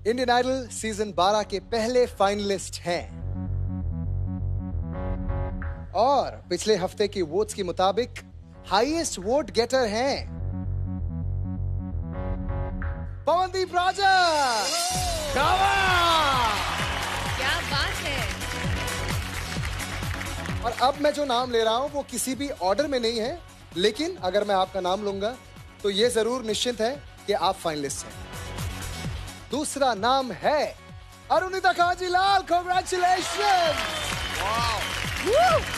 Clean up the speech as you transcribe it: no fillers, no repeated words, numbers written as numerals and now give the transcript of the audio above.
Indian idol season 12 के पहले finalist हैं और पिछले हफ्ते की वोट्स के मुताबिक हाईएस्ट वोट गेटर हैं पवनदीप राजा। क्या बात है। और अब मैं जो नाम ले रहा हूं वो किसी भी ऑर्डर में नहीं है, लेकिन अगर मैं आपका नाम लूंगा तो ये जरूर निश्चित है कि आप फाइनलिस्ट हैं। दूसरा नाम है अरुणिता कांजीलाल। कांग्रेचुलेशन।